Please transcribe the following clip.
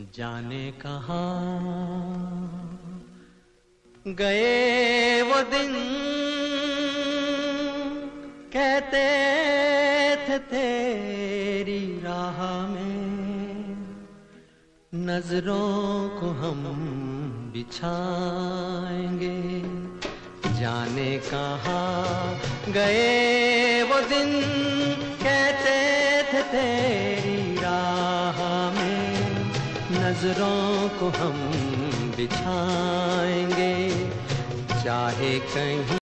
जाने कहाँ गए वो दिन, कहते थे तेरी राह में नजरों को हम बिछाएंगे। जाने कहाँ गए वो दिन, कहते थे तेरी राह में नजरों को हम बिछाएंगे। चाहे कहीं